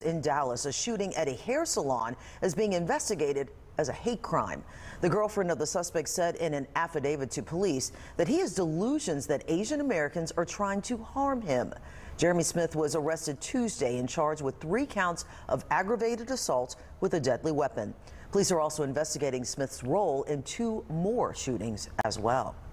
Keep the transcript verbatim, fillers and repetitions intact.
in Dallas, a shooting at a hair salon is being investigated as a hate crime. The girlfriend of the suspect said in an affidavit to police that he has delusions that Asian Americans are trying to harm him. Jeremy Smith was arrested Tuesday and charged with three counts of aggravated assault with a deadly weapon. Police are also investigating Smith's role in two more shootings as well.